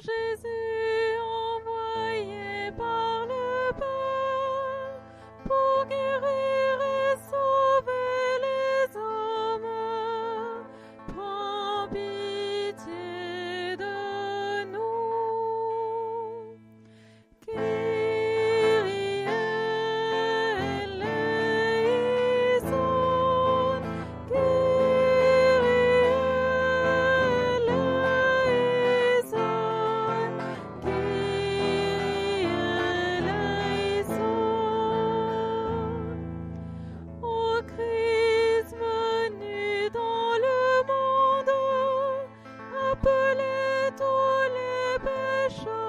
Jésus envoyé par le Père pour guérir et sauver les hommes, prends pitié de nous. Kyrie eleison, Kyrie eleison, Kyrie eleison. Ô Christ venu dans le monde, appelez tous les pécheurs